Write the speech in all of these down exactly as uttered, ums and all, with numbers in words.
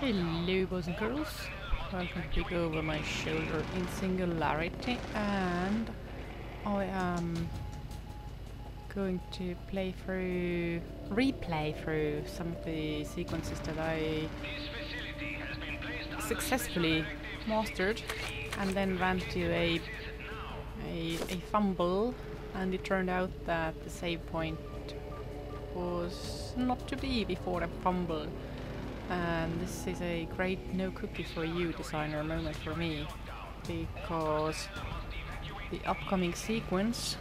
Hello boys and girls, welcome to Peek Over My Shoulder in Singularity, and I am going to play through, replay through some of the sequences that I successfully mastered and then ran to a, a, a fumble, and it turned out that the save point was not to be before the fumble. And this is a great no cookie for you designer moment for me, because the upcoming sequence,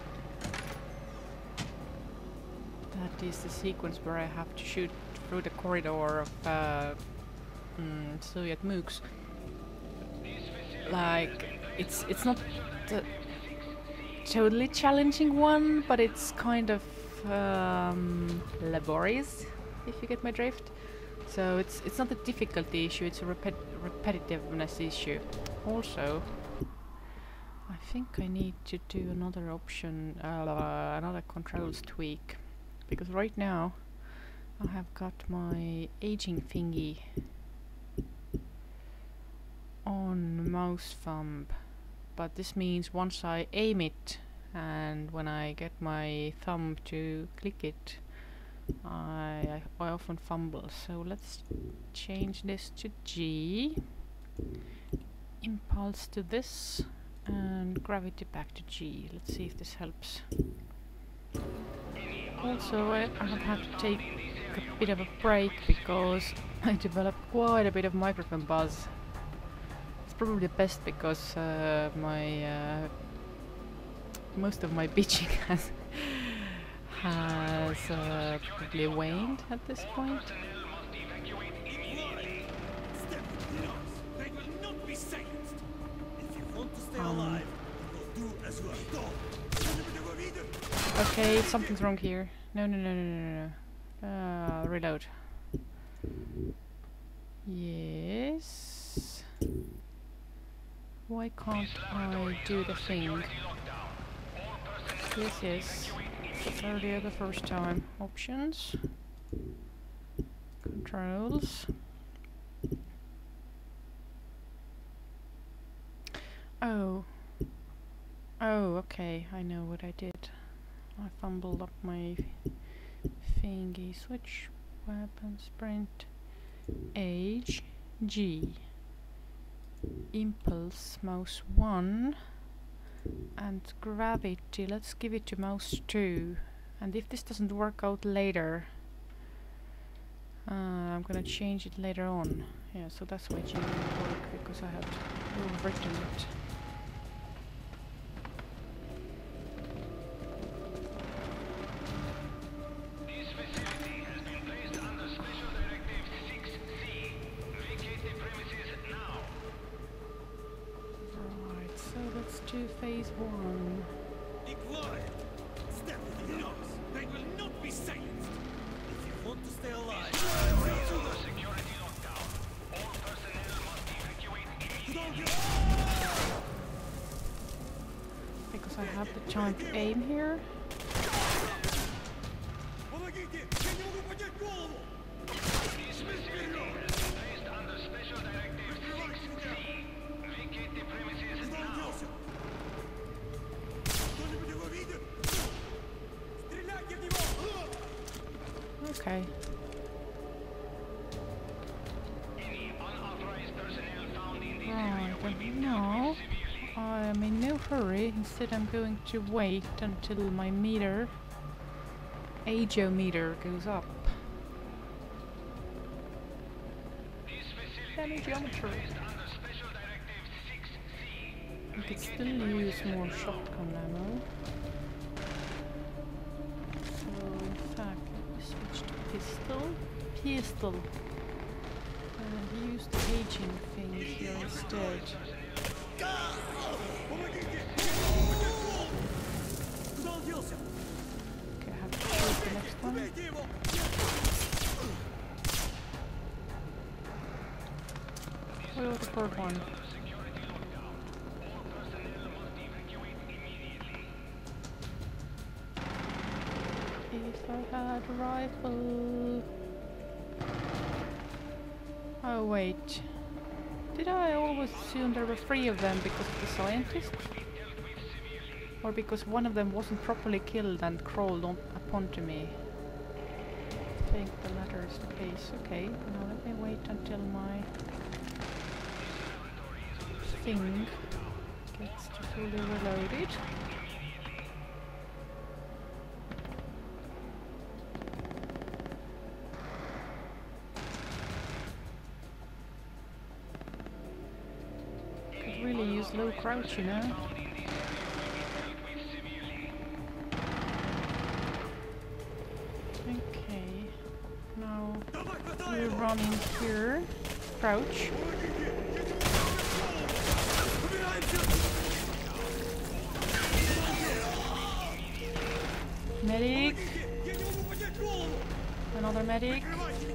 that is the sequence where I have to shoot through the corridor of uh, mm, Soviet mooks. Like, it's it's not the totally challenging one, but it's kind of um, laborious, if you get my drift. So it's it's not a difficulty issue, it's a repet repetitiveness issue. Also, I think I need to do another option, uh, another controls tweak, because right now I have got my aging thingy on mouse thumb, but this means once I aim it and when I get my thumb to click it, I, I, I often fumble. So let's change this to G, impulse to this, and gravity back to G. Let's see if this helps. Also, I, I have had to take a bit of a break because I developed quite a bit of microphone buzz. It's probably best because uh, my uh, most of my bitching has has uh, probably waned at this point. Um, okay, something's wrong here. No, no, no, no, no, no. Uh, reload. Yes. Why can't I do the thing? Yes, yes. Earlier the first time. Options. Controls. Oh. Oh, okay. I know what I did. I fumbled up my thingy. Switch. Weapon. Sprint. Age. G. Impulse. Mouse one. And gravity, let's give it to mouse two. And if this doesn't work out later, uh, I'm gonna change it later on. Yeah, so that's why it didn't work, because I had overwritten it. To phase one. Be quiet. Step with the nose. They will not be silenced. If you want to stay alive, security lockdown. All personnel must evacuate immediately. Because I have the time to aim here. This facility has been placed under special directive six C. Vacate the premises now. Okay. Any unauthorized personnel found in this Right, area will be now I am in no hurry. Instead, I'm going to wait until my meter, ageometer, goes up. Ageometry. I could still use more shotgun ammo. So, in fact, let me switch to pistol. Pistol. And use the aging thing here instead. Okay, I have to choose the next one. What about the third one? If I had a rifle. Oh wait. Did I always assume there were three of them because of the scientist? Or because one of them wasn't properly killed and crawled on upon to me? I think the latter is the case. Okay, now let me wait until my thing gets to fully reloaded. Could really use low crouch, you know? Okay, now we run in here, crouch. Medic! Another medic!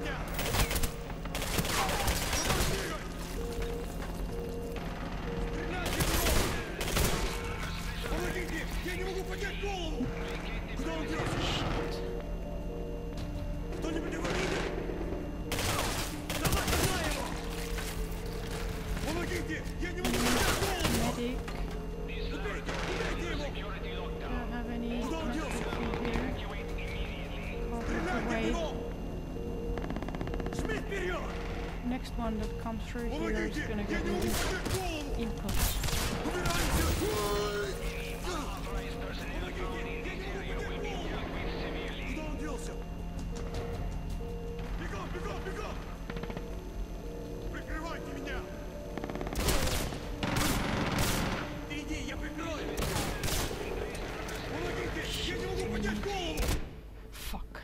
Medic! Don't have any medkits in here. Away. Next one that comes through here is gonna get me impulse. Fuck.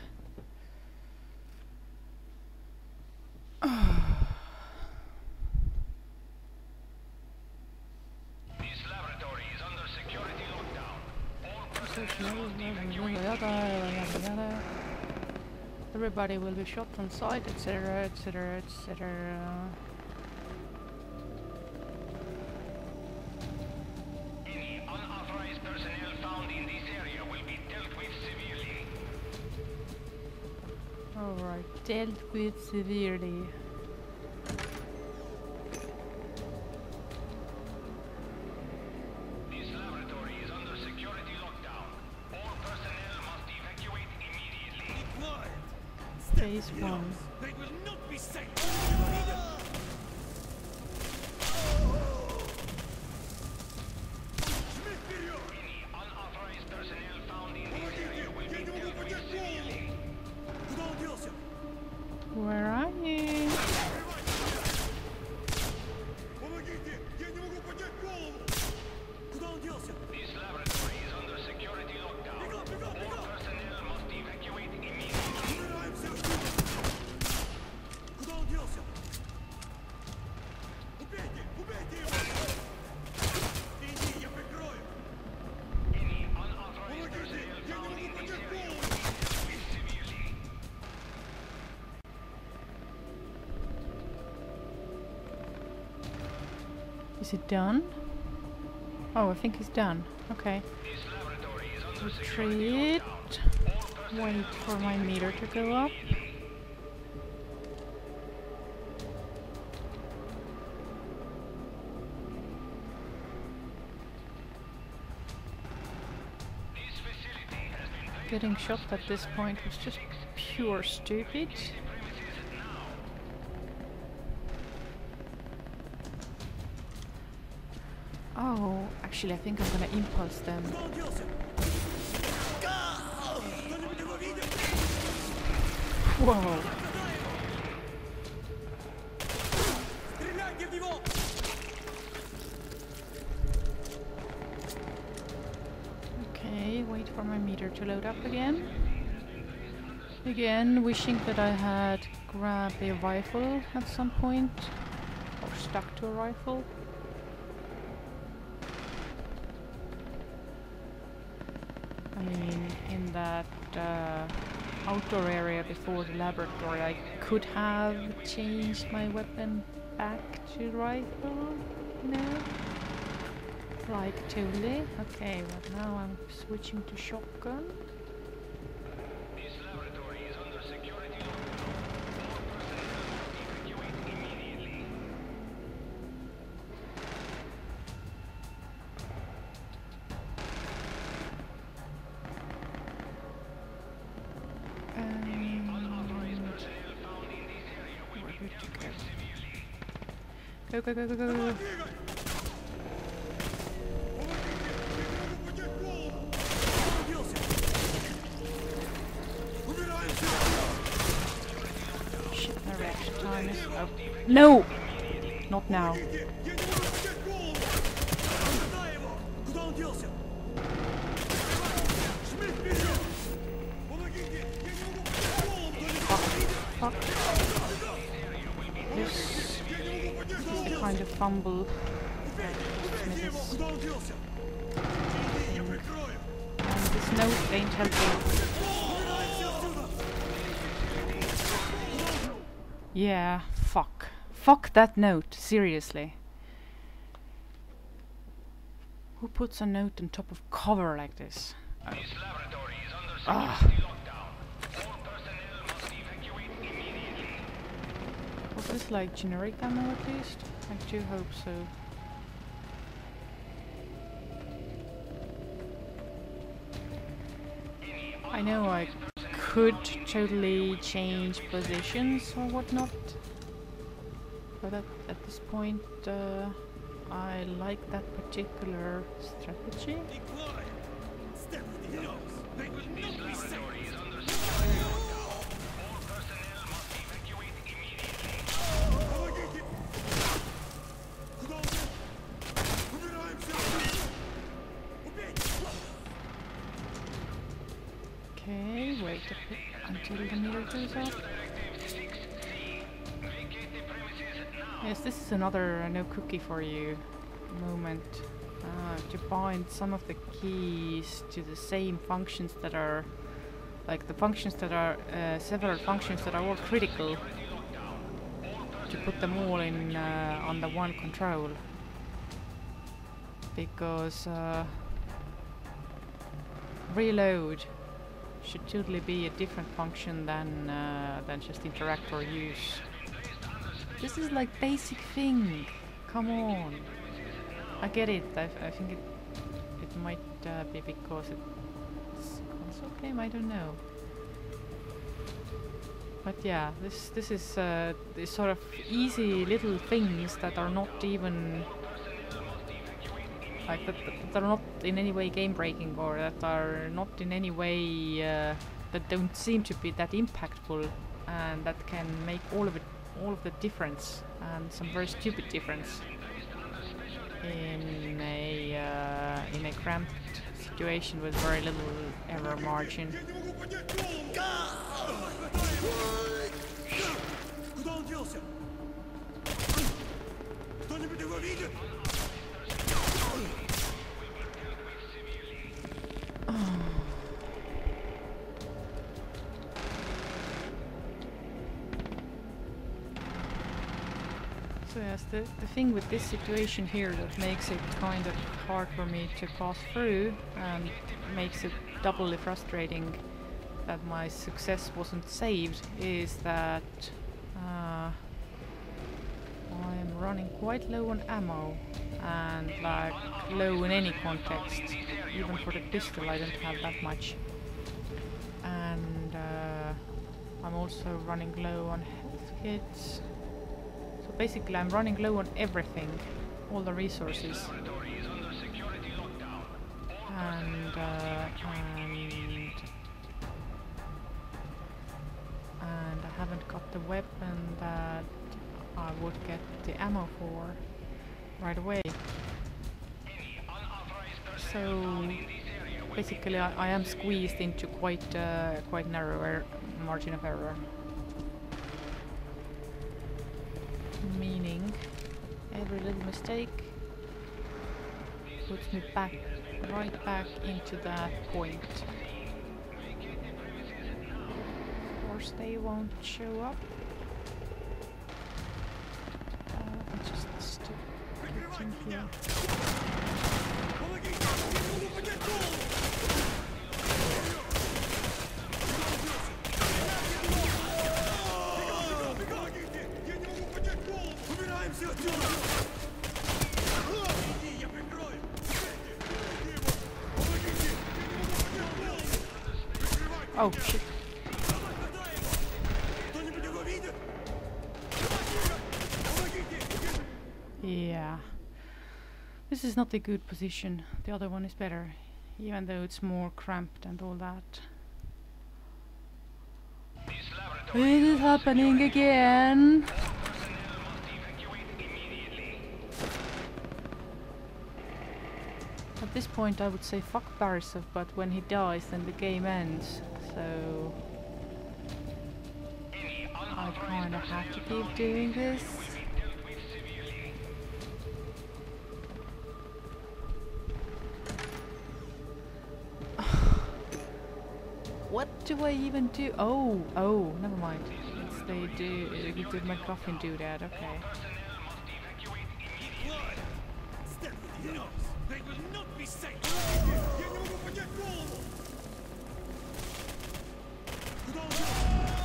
This laboratory is under security lockdown. All personnel must evacuate. Everybody will be shot on sight, et cetera, et cetera, et cetera. Any unauthorized personnel found in this area will be dealt with severely. Alright, dealt with severely. This laboratory is under security lockdown. All personnel must evacuate immediately. Phase one. They will not be safe. Any unauthorized personnel found in this area will be dealt with severely. Where are you? This laboratory is under security lockdown. All personnel must evacuate immediately. Any unauthorized personnel found in this area will be dealt with severely. Is it done? Oh, I think it's done. Okay. This laboratory is under security Retreat. lockdown. All personnel Wait must for my meter to evacuate go up. immediately. This facility has been placed Getting shot at this point was just pure stupid. premises now. Oh, actually I think I'm gonna impulse them. Whoa. Okay, wait for my meter to load up again. Again, wishing that I had grabbed a rifle at some point, or stuck to a rifle. I mean, in that uh, outdoor area before the laboratory, I could have changed my weapon back to rifle, you know? Like, totally. Okay, but now I'm switching to shotgun. This laboratory is under security lockdown. All personnel must evacuate immediately. Go, go, go, go, go, go. Shit, my reaction time is up. No! Not now. Fuck. This is the kind of fumble that gives me this. And this note ain't helping. Yeah, fuck. Fuck that note, seriously. Who puts a note on top of cover like this? Uh, ah. Was this like generic ammo at least? I do hope so. I know I could totally change positions or whatnot, but at, at this point uh, I like that particular strategy. Okay, wait a bit until the meter goes up. Yes, this is another uh, no cookie for you moment. Uh, to bind some of the keys to the same functions that are, like the functions that are, uh, several functions that are all critical, to put them all in uh, on the one control. Because uh, reload should totally be a different function than uh, than just interact or use. This is like basic thing. Come on. I get it. I, I think it it might uh, be because it's console game. I don't know. But yeah, this this is uh, this sort of easy little things that are not even like that, that are not in any way game breaking, or that are not in any way uh, that don't seem to be that impactful, and that can make all of it all of the difference, and some very stupid difference in a uh, in a cramped situation with very little error margin. So yes, the, the thing with this situation here that makes it kind of hard for me to pass through and makes it doubly frustrating that my success wasn't saved is that uh, I am running quite low on ammo, and like low in any context. Even for the pistol I don't have that much. And uh, I'm also running low on health kits. So basically I'm running low on everything, all the resources. And, uh, and, and I haven't got the weapon that I would get the ammo for right away. So basically I, I am squeezed into quite uh, quite narrow er margin of error. Meaning every little mistake puts me back, right back into that point. Of course they won't show up. Uh, it's just stupid thing here. Oh shit. This is not a good position. The other one is better, even though it's more cramped and all that. It is happening again! At this point I would say fuck Barisov, but when he dies then the game ends, so I kinda have to keep doing this. What do I even do? Oh, oh, never mind. It's they do, uh, did MacGuffin do that, okay. Step with the nose. They will not be safe. Я не могу поднять голову. Куда он идет?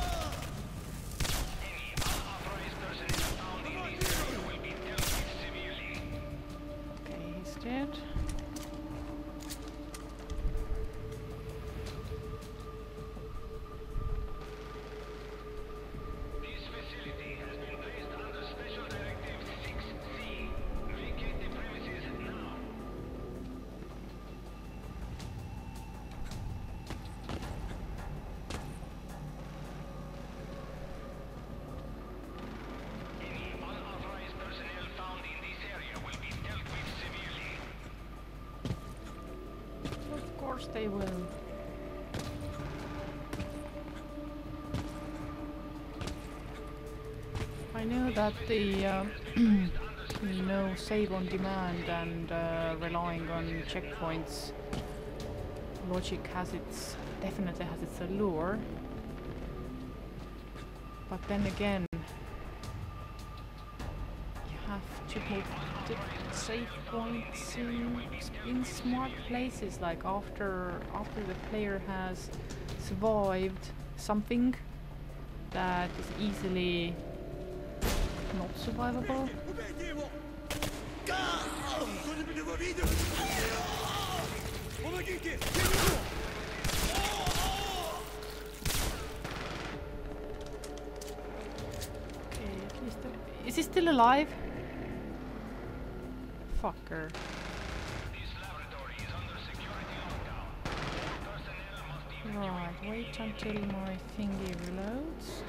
Okay, he's dead. They will. I know that the uh, no save on demand and uh, relying on checkpoints logic has its definitely has its allure, but then again you have to put the save points in, in smart places, like after after the player has survived something that is easily not survivable. Okay, at least the, is he still alive? Fucker. Right, wait until my thingy reloads.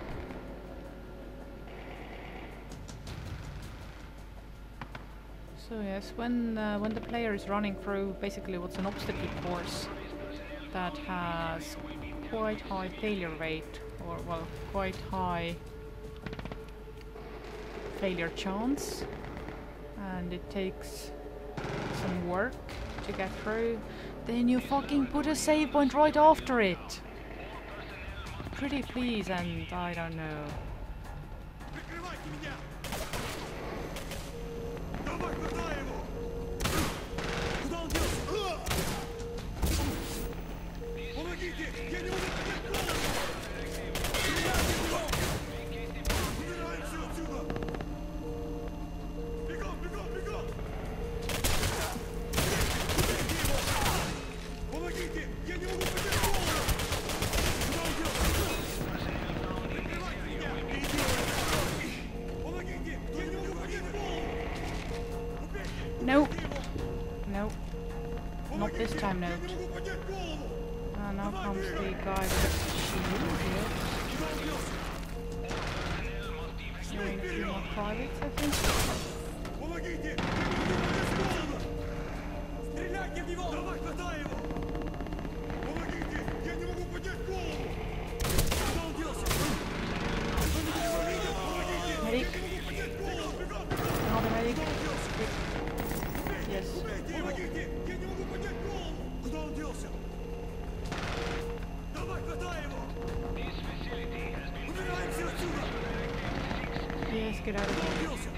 So yes, when uh, when the player is running through basically what's an obstacle course that has quite high failure rate, or well, quite high failure chance, and it takes some work to get through, then you fucking put a save point right after it. Pretty please, and I don't know. Nope. Nope. Not this time, nope. Uh, now comes the guy with the shield here. Doing a few more privates, I think. Medic. Another medic. Yes. Yes, get out of here. Okay,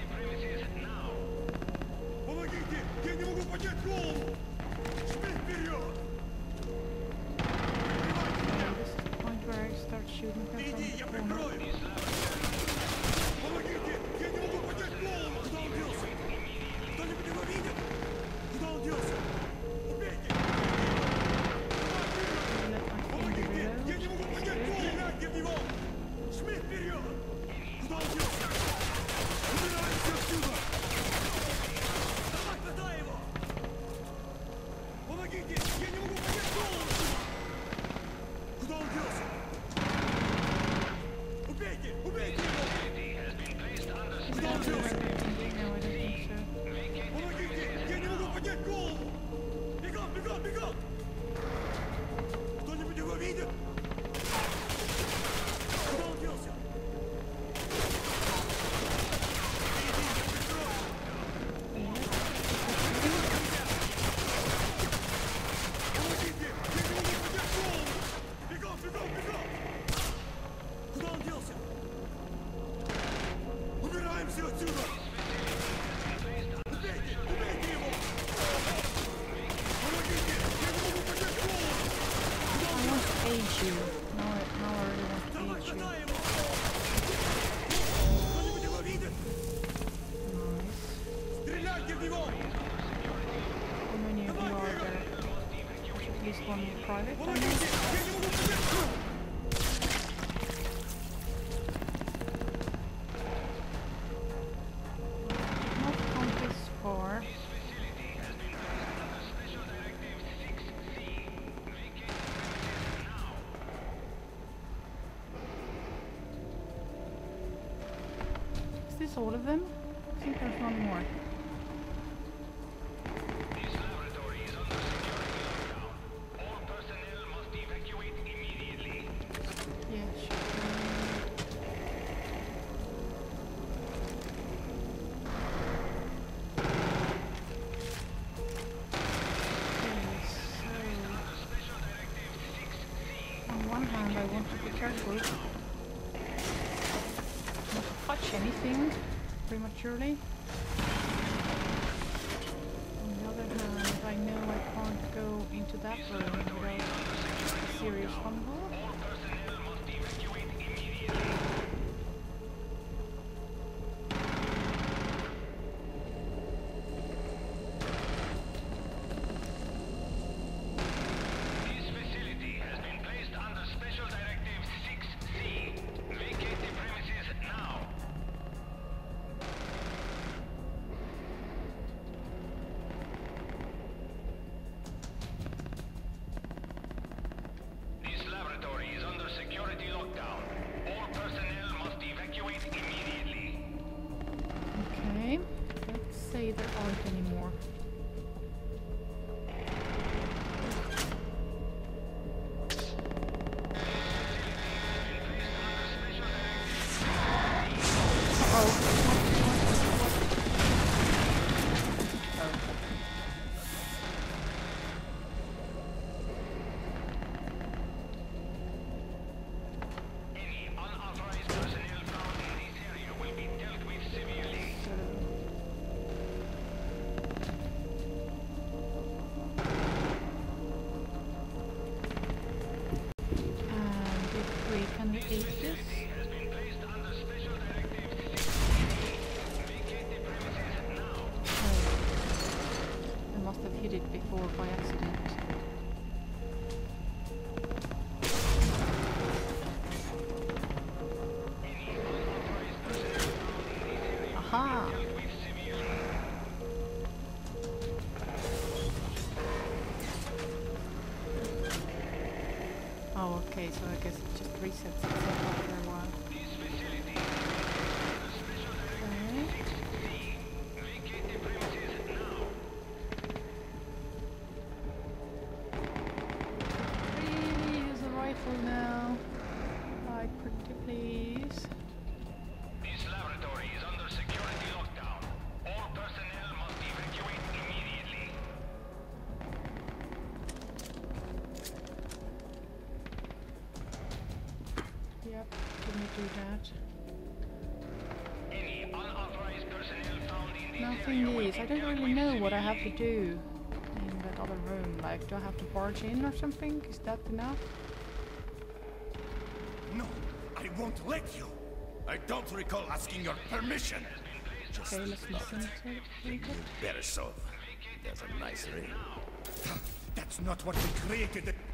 this is the point where I start shooting her from the corner. one private, I know. Not come this far. Is this all of them? I think there's one more. Careful. Not to touch anything prematurely. On the other hand, I know I can't go into that room without a serious fumble. There aren't any more. Okay, so I guess it just resets itself after a while. Okay. Really use a rifle now. Like, pretty please. This laboratory is under security lockdown. All personnel must evacuate immediately. Yep, let me do that. Any unauthorized personnel found in this Nothing area is. I don't really know what I have to do in that other room. Like, do I have to barge in or something? Is that enough? No, I won't let you. I don't recall asking your permission. Just Okay, let's listen to it. better so. There's a nice ring. That's not what we created. The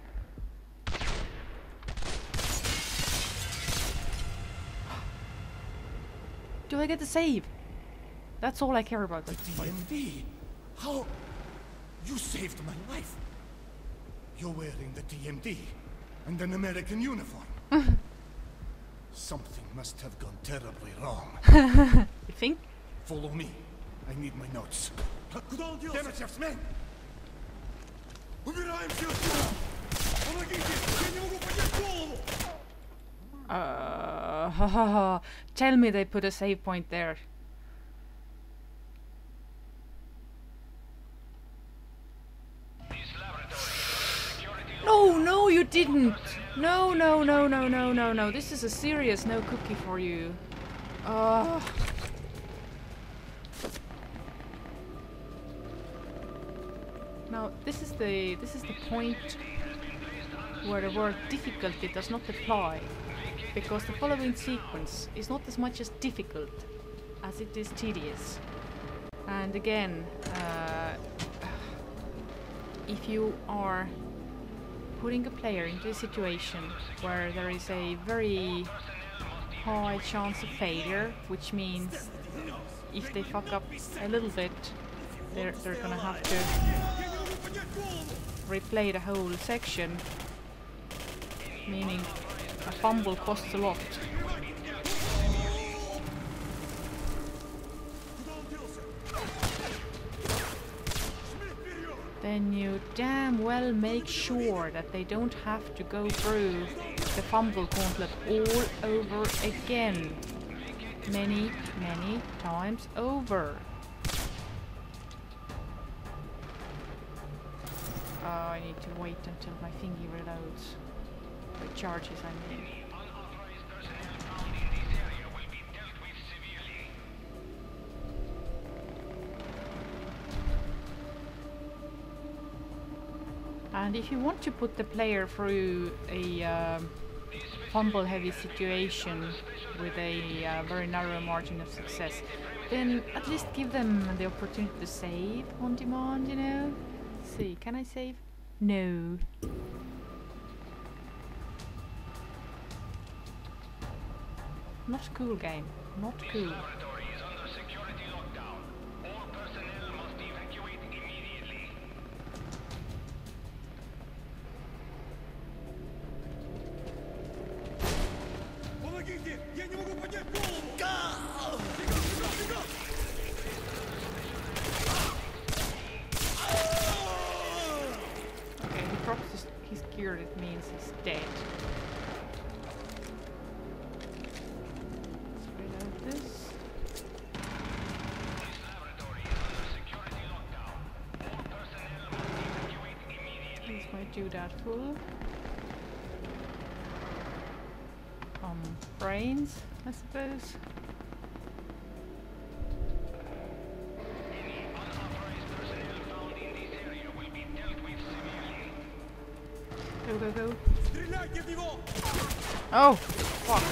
Do I get to save? That's all I care about at this T M point. D. How? You saved my life. You're wearing the T M D and an American uniform. Something must have gone terribly wrong. You think? Follow me. I need my notes. Демочевс, мен! Убираемся отсюда! Помогите! Я не могу поднять голову! Uh, tell me they put a save point there. No, no, you didn't. No, no, no, no, no, no, no. This is a serious no cookie for you. Uh. Now, this is the this is the point where the word difficulty does not apply, because the following sequence is not as much as difficult as it is tedious. And again, uh, if you are putting a player into a situation where there is a very high chance of failure, which means if they fuck up a little bit, they're, they're gonna have to replay the whole section, meaning a fumble costs a lot. Then you damn well make sure that they don't have to go through the fumble gauntlet all over again. Many, many times over. Oh, I need to wait until my thingy reloads. Recharges, I mean. And if you want to put the player through a um, fumble-heavy situation with a uh, very narrow margin of success, then at least give them the opportunity to save on demand, you know? Let's see, can I save? No. Not cool game. Not cool. It means he's dead. Let's reload this. Please might do that full. Um, brains, I suppose. Go, go, go. Oh, fuck.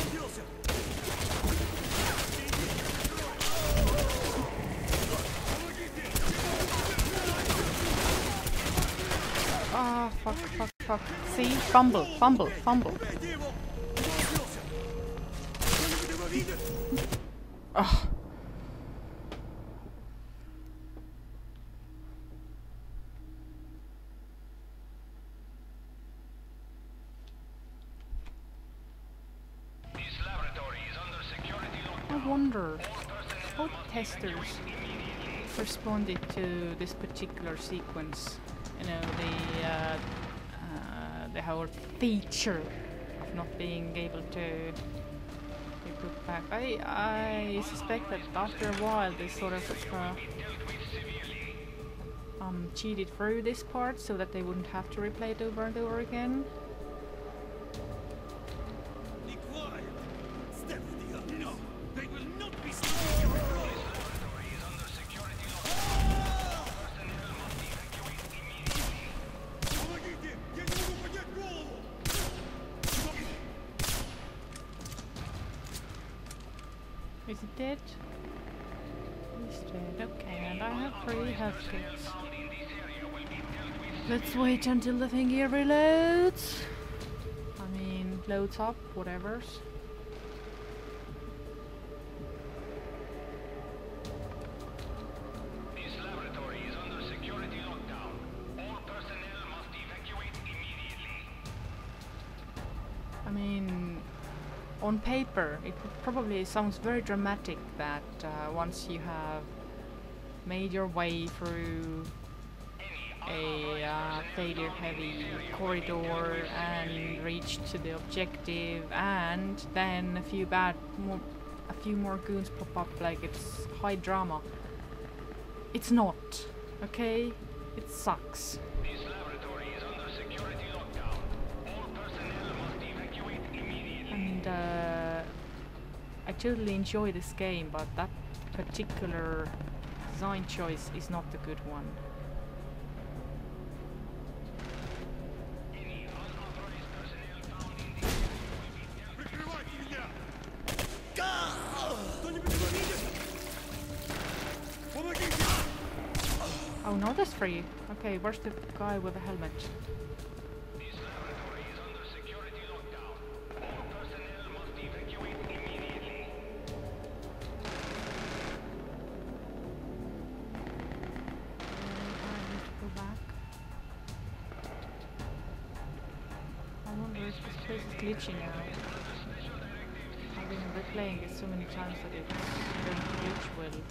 Ah, fuck, fuck, fuck. See? Fumble, fumble, fumble. Oh. I wonder how testers responded to this particular sequence. You know, the uh, uh, the whole feature of not being able to be put back. I I suspect that after a while they sort of uh, um cheated through this part so that they wouldn't have to replay it over and over again. Is it dead? He's dead. Okay, and I have three health kits. Let's wait until the thing here reloads. I mean, loads up, whatever's. This laboratory is under security lockdown. All personnel must evacuate immediately. I mean, on paper, it probably sounds very dramatic that uh, once you have made your way through a uh, failure-heavy corridor and reached to the objective, and then a few bad, more, a few more goons pop up, like it's high drama. It's not, okay? It sucks. This laboratory is under security lockdown. All personnel must evacuate immediately. And uh, I totally enjoy this game, but that particular design choice is not the good one. Oh, no, that's free. Okay, where's the guy with the helmet? is glitchy now. I've been replaying it so many times that it's going to glitch well.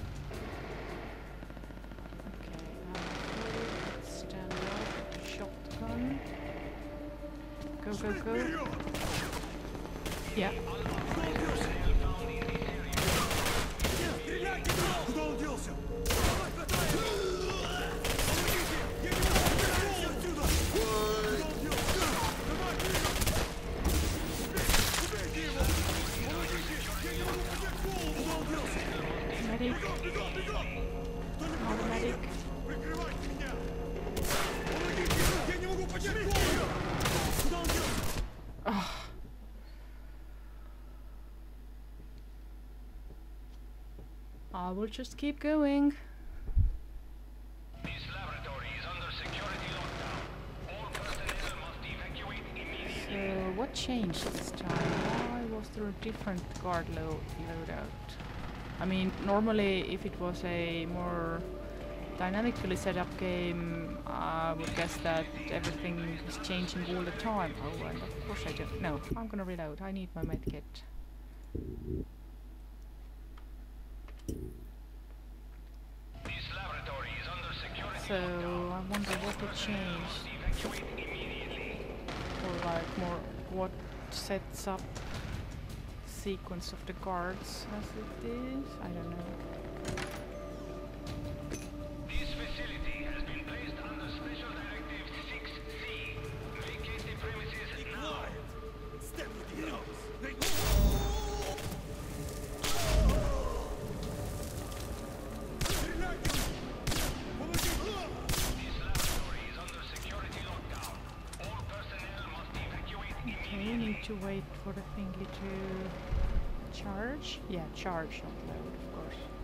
Okay, uh, stand up, shotgun. Go, go, go. Yeah. Куда он делся? Medic. Another medic. Прикрывайте меня! Помогите! Я не могу поднять голову! Куда он делся? I will just keep going. This laboratory is under security lockdown. All personnel must evacuate immediately. So what changed this time? Why was there a different guard lo loadout? I mean, normally if it was a more dynamically set up game, I would guess that everything is changing all the time. Oh, and of course I don't. No, I'm gonna reload. I need my medkit. This laboratory is under security So lockdown. I wonder what it changed, Evacuate immediately. or like more what sets up sequence of the guards as it is. I don't know. This facility has been placed under Special Directive six C. Vacate the premises now. Step with the nose! This laboratory is under security lockdown. All personnel must evacuate Okay, immediately. we need to wait for the thingy to charge. Yeah, charge, not load, of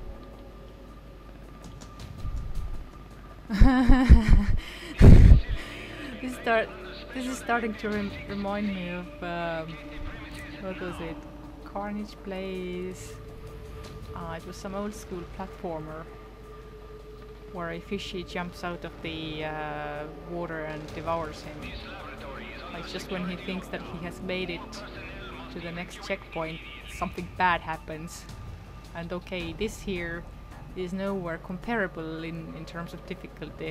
course. this start. This is starting to rem remind me of um, what was it? Carnage Plays. Uh, it was some old school platformer where a fishy jumps out of the uh, water and devours him. Like just when he thinks that he has made it to the next checkpoint, something bad happens. And okay, this here is nowhere comparable in, in terms of difficulty.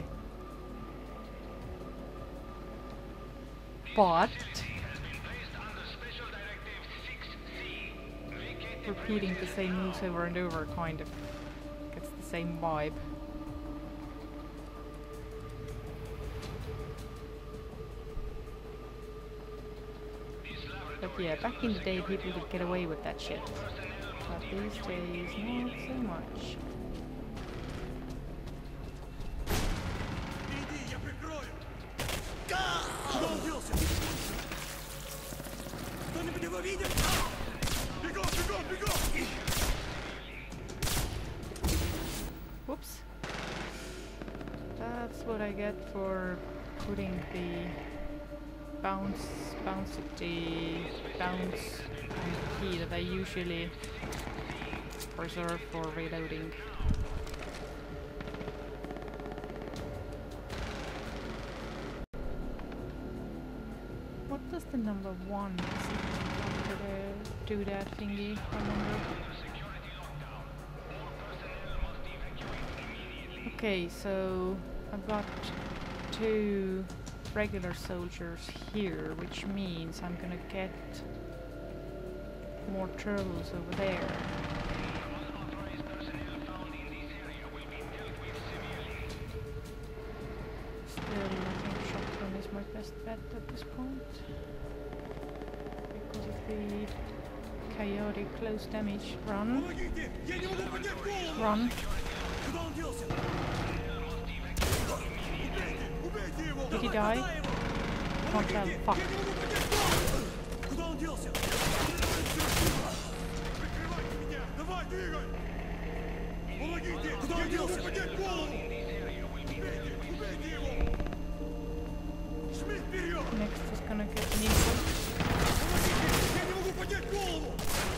But repeating the same moves over and over kind of gets the same vibe. But yeah, back in the day people could get away with that shit. But these days, not so much. Иди, я прикрою! Куда он делся? Кто-нибудь его видит? Бегом, бегом, бегом! Whoops. That's what I get for putting the bounce, bounce at the bounce and the key that I usually reserve for reloading. What does the number one do that thingy? I wonder. Okay, so I've got two regular soldiers here, which means I'm gonna get more turtles over there. Still, I think shotgun is my best bet at this point because of the chaotic close damage. Run, Помогите! Я не могу поднять голову! run. Куда он делся? Убейте! Убейте его! Did he Давай, die? хватай его! Can't tell. Помогите! Fuck. Я не могу поднять голову! Куда он делся? Прикрывайте меня! Давай, двигай! Помогите! Куда он делся? Поднять голову! Убейте! Убейте его! Шми вперед! Next is gonna get an equal. Помогите! Я не могу поднять голову!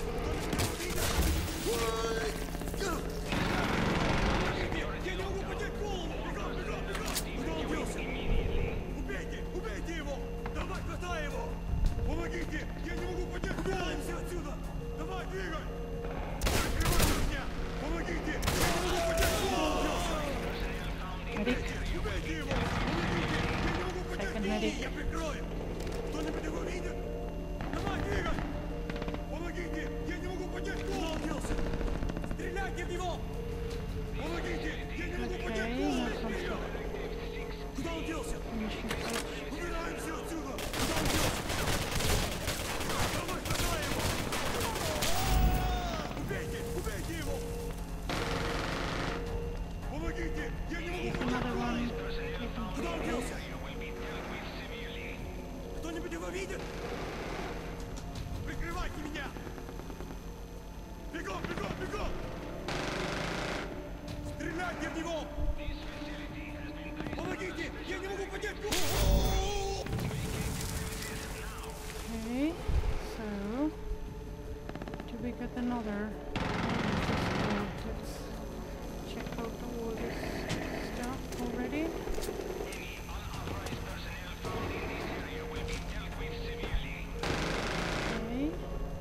Я не могу поднять голову! Бегом, бегом, бегом! Куда он делся? Убейте! Убейте его! Давай, хватай его! Помоги! в него! Помогите! Я не могу поднять Okay, голову! that sounds good. Куда он делся? Mission search. Убираемся отсюда! Куда он делся? Давай, давай его! А-а-а! Убейте! Убейте его! Помогите! Я не могу поднять Another голову! one taking Куда он care. делся? Кто-нибудь его видит? Прикрывайте меня! Бегом, бегом, бегом! Стреляйте в него! Помогите! Я не могу поднять голову! Okay, so do we get another? Let's check out all this stuff already. Okay.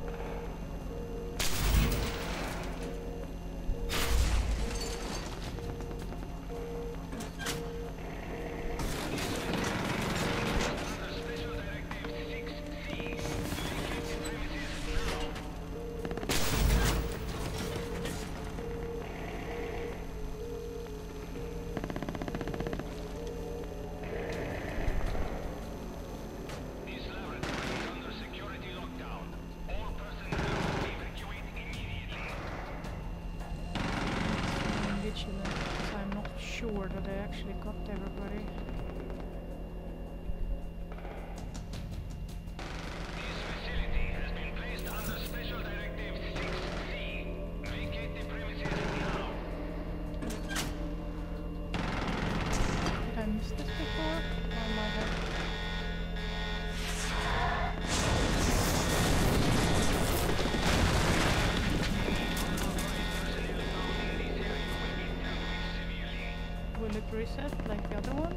So I'm not sure that I actually got everybody. This facility has been placed under Special Directive six C. Vacate the premises now. Did I miss this before? Or am I have? Will it reset like the other one?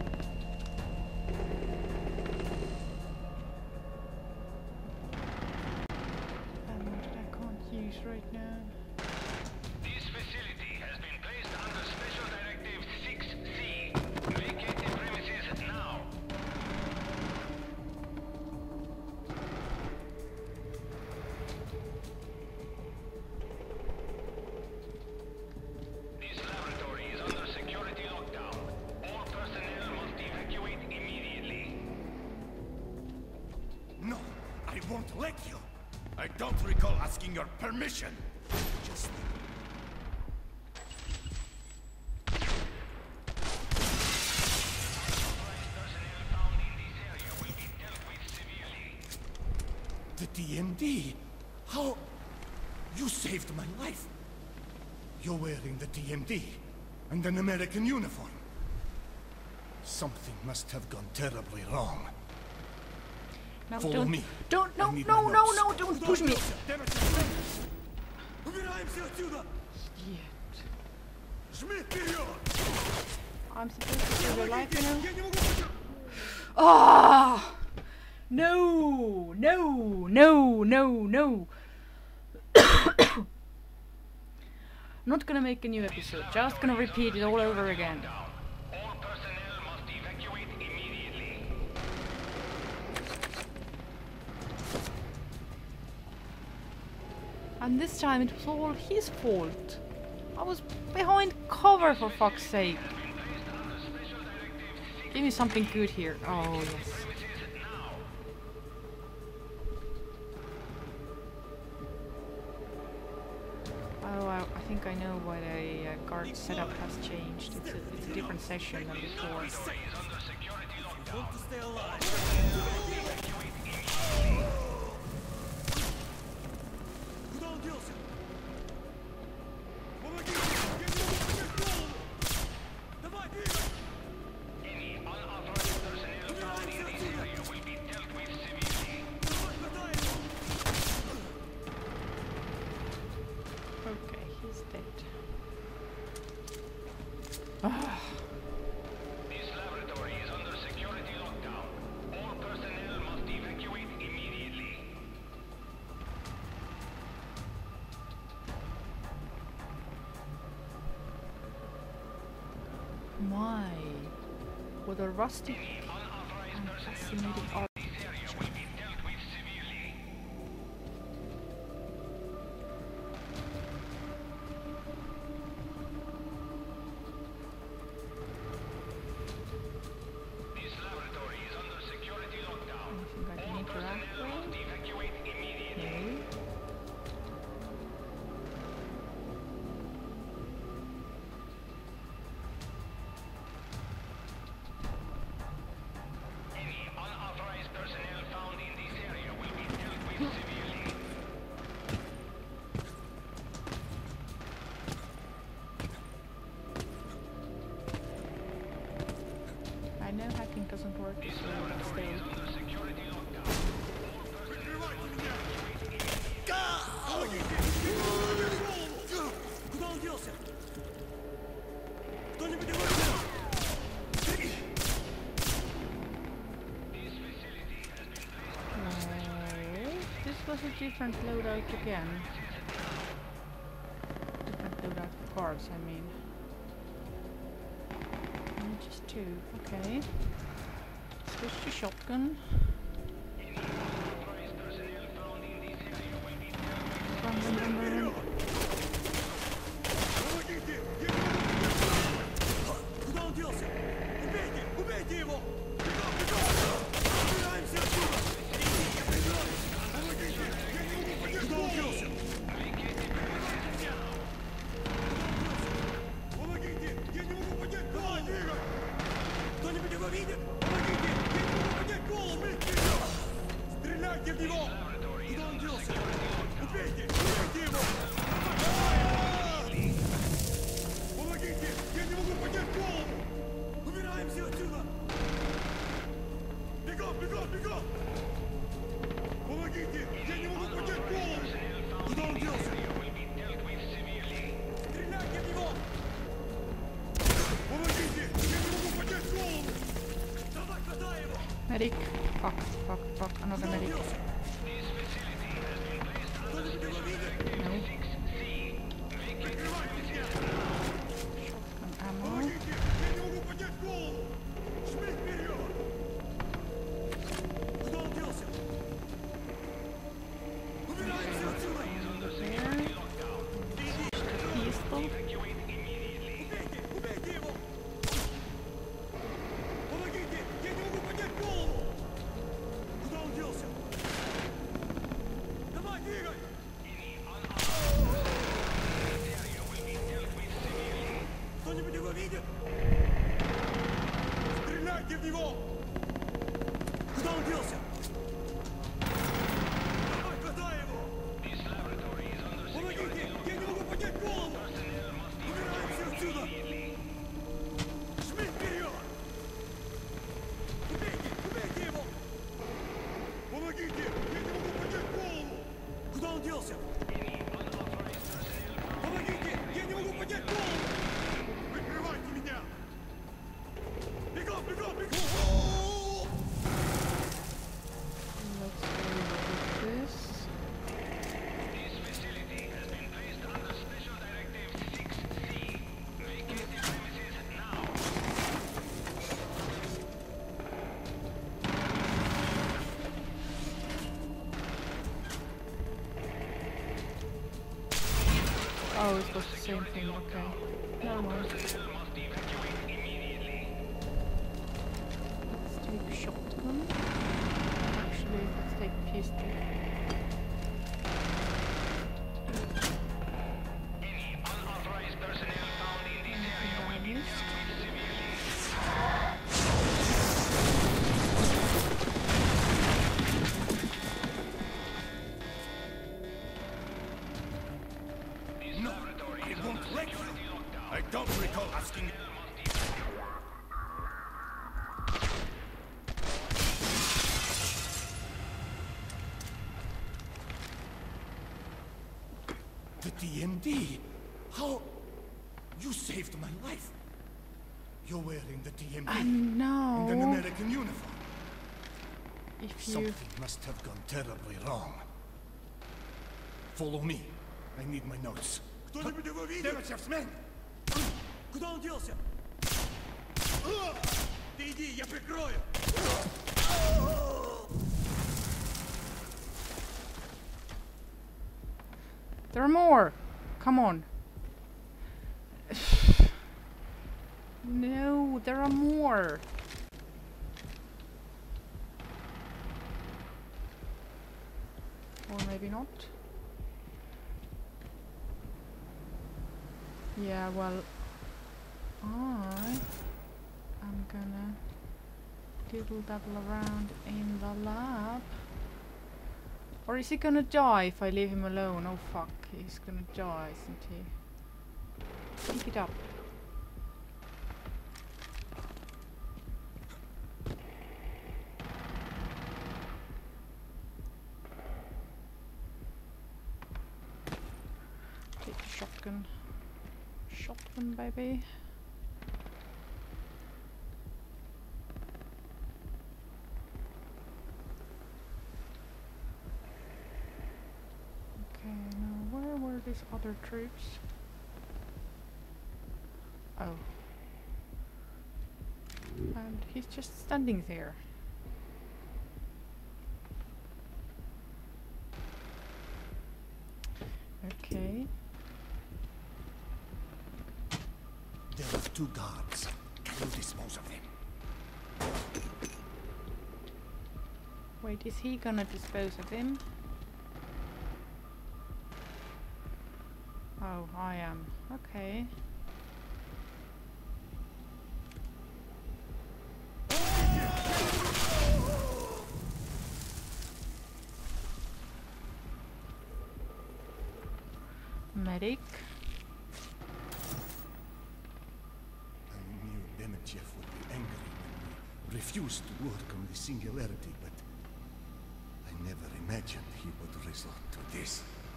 Ammo that I can't use right now. This facility has been placed under Special Directive six C. Vacate the premises now. This laboratory is under security lockdown. All personnel must evacuate immediately. No, I won't let you. I don't recall asking your permission. Just Personnel found in this area will be dealt with severely. the D M D. How? You saved my life. You're wearing the D M D and an American uniform. Something must have gone terribly wrong. No, Follow don't, me. don't, no, I need no, my no, notes. no, don't push me. Убираемся отсюда! Shit. Жми вперед! I'm supposed to save your life, you know? Я не могу поднять- Ah! No! No! No! No! No! Not gonna make a new episode, just gonna repeat it all over again. All personnel must evacuate immediately. And this time it was all his fault. I was behind cover, for fuck's sake. Give me something good here. Oh, yes. Oh, I, I think I know why the uh, guard setup has changed. It's a, it's a different session than before. Want to stay alive? Куда он делся? Помогите! Я не могу поднять голову! Давай, двигай! Any unauthorized personnel found in this area will be dealt with severely. Давай, хватай его! Okay, he's dead. Ah. This laboratory is under security lockdown. All personnel must evacuate immediately. My, what a rustic Unauthorized and personnel fascinating found art. in this area will be dealt with severely. different loadout again. Different loadout cards, I mean. And just two, okay. Switch to shotgun. Run, run, run, run, run. Куда он делся? Убейте! Убейте его! Бегом, бегом! Убираемся отсюда! Я придёт! Помогите! Я не могу поднять голову! Куда он делся? Помогите! Я не могу поднять голову! Кто-нибудь его видит? Помогите! Я не могу поднять голову! Стреляйте в него! Куда он делся? Убейте! Убейте его! Помогите! Я не могу поднять голову! Убираемся отсюда! Бегом, бегом, бегом! Помогите! Я не могу поднять голову! Куда он делся? Стреляйте в него! Помогите! Я не могу поднять голову! Давай, хватай его! Medic. Fuck, fuck, fuck. Another Куда он medic. делся? Кто-нибудь его видит? No. Прикрывайте меня! Shotgun ammo. Помогите! Я не могу поднять голову! Шмель вперед! Куда он делся? Убираемся отсюда! There. Pistol. Убейте! Убейте его! Помогите! Я не могу поднять голову! Куда он делся? Давай, двигай! Кто-нибудь его видит? Стреляйте в него! Куда он делся? Давай, хватай его! Помогите! Я не могу поднять голову! Убираемся отсюда! Жми вперед! Убейте! Убейте его! Помогите! Я не могу поднять голову! Куда он делся? Помогите! Я не могу поднять голову! Прикрывайте меня! Бегом, бегом, бегом! Let's go with this. Oh, it was the same thing, okay. Never mind. Let's take shotgun. Actually, let's take pistol. Anything damaged? No, I won't let you. I don't recall asking. The T M D? How? You saved my life. You're wearing the T M D I and an know. American uniform. If you... Something must have gone terribly wrong. Follow me. I need my notes. Кто-нибудь его видит? Men! Куда он делся? Ты иди, я прикрою! There are more! Come on. No, there are more. Or maybe not. Yeah, well, I am gonna doodle dabble around in the lab. Or is he gonna die if I leave him alone? Oh fuck, he's gonna die, isn't he? Pick it up. Take the shotgun. Shotgun, baby. are these other troops? Oh. And he's just standing there. Okay. There are two guards. Can you dispose of them? Wait, is he gonna dispose of him? Oh, I am. Okay. Medic. I knew Demechev would be angry when we refused to work on the Singularity, but I never imagined he would resort to this.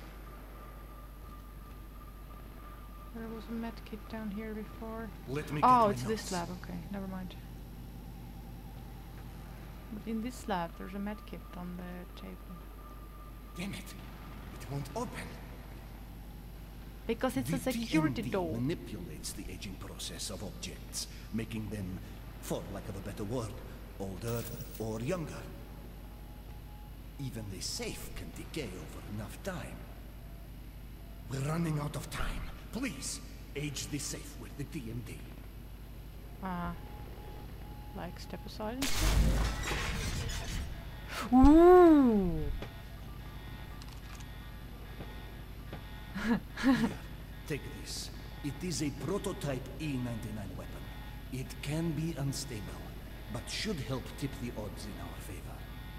There was a medkit down here before. Let me Oh, get it's my this notes. lab. Okay, never mind. But in this lab, there's a medkit on the table. Damn it! It won't open. Because it's the a security T M D door. manipulates the aging process of objects, making them, for lack of a better word, older or younger. Even the safe can decay over enough time. We're running out of time. Please, age the safe with the T M D. Ah. Uh, like step aside and stuff. Ooh! Take this. It is a prototype E ninety-nine weapon. It can be unstable, but should help tip the odds in our favor.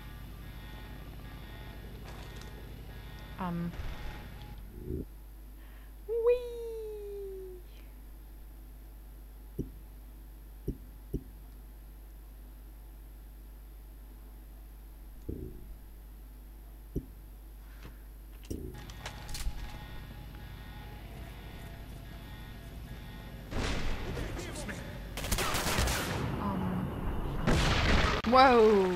Um. Whee! Um. Whoa!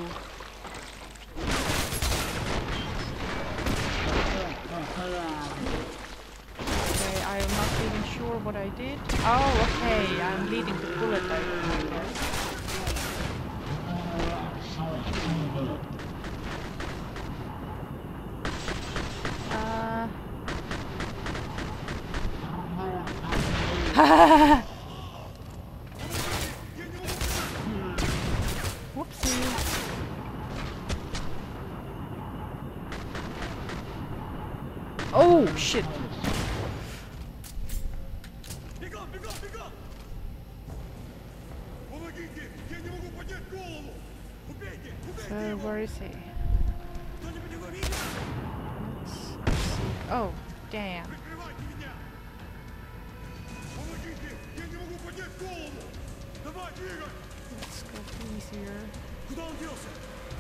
Okay, I am not even sure what I did. Oh, okay, I'm leading the bullet, I guess. Uh... Whoopsie. Oh, shit. Бегом, бегом, бегом! Помогите! Я не могу поднять голову! Убейте! Убейте So, его! where is he? Кто-нибудь его видит? Let's see. Oh, damn. Прикрывайте меня! Помогите! Я не могу поднять голову! Давай, двигай! Let's go easier. Куда он делся?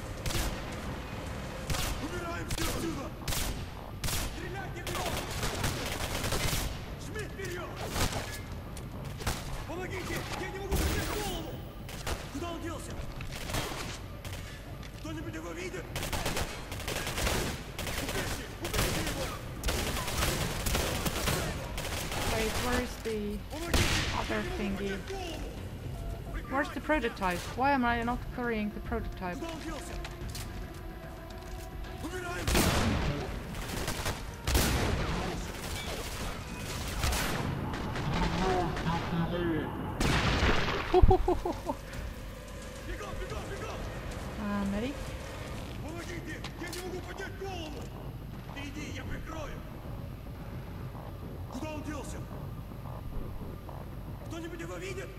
Убираемся отсюда! Стреляйте в него! Жми вперед! Помогите! Я не могу поднять голову! Куда он делся? Кто-нибудь его видит? Убейте! Убейте его! Wait, where is the other thingy? Where's the prototype? Why am I not carrying the prototype? Куда он делся? Убираемся! Бегом, бегом, бегом! Uh, medic? Помогите! Я не могу поднять голову! Ты иди, я прикрою! Куда он делся? Кто-нибудь его видит?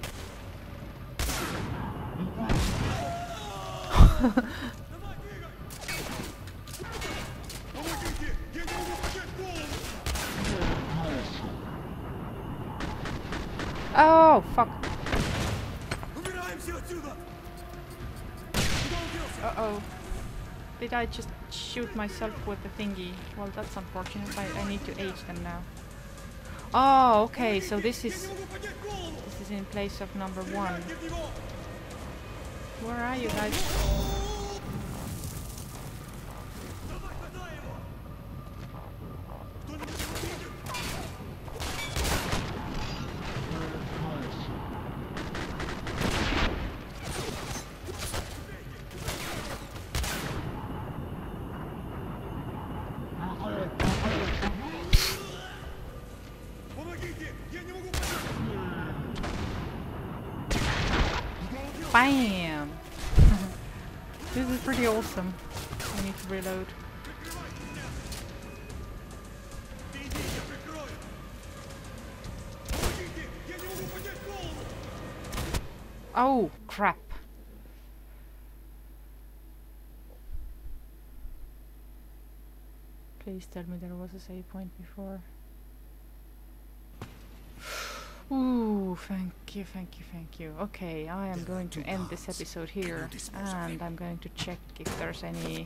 Давай, двигай! Помогите! Я не могу поднять голову! Oh, fuck. Убираемся отсюда! Куда он делся? Uh-oh. Did I just shoot myself with the thingy? Well, that's unfortunate. I, I need to age them now. Oh, okay, so this Я не is могу поднять голову! this is in place of number one. Стреляйте в него! Where are you guys? Давай, хватай его! Кто-нибудь его видит? Bam! This is pretty awesome. I need to reload. Oh, crap. Please tell me there was a save point before. Ooh, thank you, thank you, thank you. Okay, I am going to end this episode here, and I'm going to check if there's any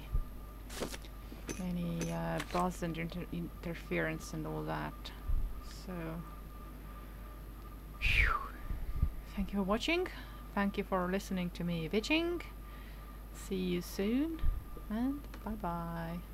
any uh, buzz and inter interference and all that. So, phew. Thank you for watching. Thank you for listening to me bitching. See you soon, and bye bye.